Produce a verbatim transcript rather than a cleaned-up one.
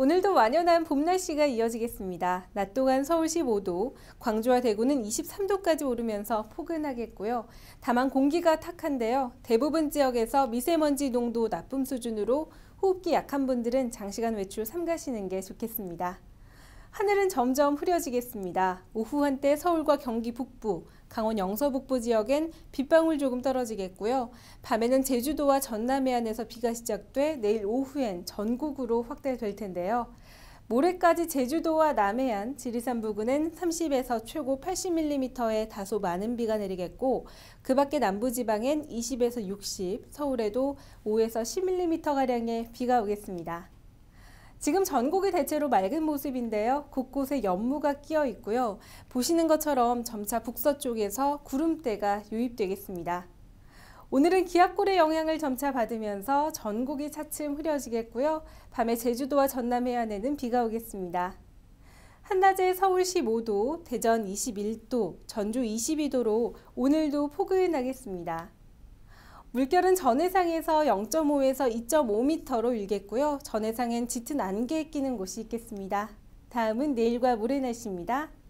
오늘도 완연한 봄 날씨가 이어지겠습니다. 낮 동안 서울 십오 도, 광주와 대구는 이십삼 도까지 오르면서 포근하겠고요. 다만 공기가 탁한데요. 대부분 지역에서 미세먼지 농도 나쁨 수준으로 호흡기 약한 분들은 장시간 외출 삼가시는 게 좋겠습니다. 하늘은 점점 흐려지겠습니다. 오후 한때 서울과 경기 북부, 강원 영서 북부 지역엔 빗방울 조금 떨어지겠고요. 밤에는 제주도와 전남 해안에서 비가 시작돼 내일 오후엔 전국으로 확대될 텐데요. 모레까지 제주도와 남해안, 지리산 부근은 삼십에서 최고 팔십 밀리미터의 다소 많은 비가 내리겠고 그 밖에 남부지방엔 이십에서 육십, 서울에도 오에서 십 밀리미터가량의 비가 오겠습니다. 지금 전국이 대체로 맑은 모습인데요. 곳곳에 연무가 끼어 있고요. 보시는 것처럼 점차 북서쪽에서 구름대가 유입되겠습니다. 오늘은 기압골의 영향을 점차 받으면서 전국이 차츰 흐려지겠고요. 밤에 제주도와 전남 해안에는 비가 오겠습니다. 한낮에 서울 십오 도, 대전 이십일 도, 전주 이십이 도로 오늘도 포근하겠습니다. 물결은 전해상에서 영 점 오에서 이 점 오 미터로 일겠고요. 전해상엔 짙은 안개에 끼는 곳이 있겠습니다. 다음은 내일과 모레 날씨입니다.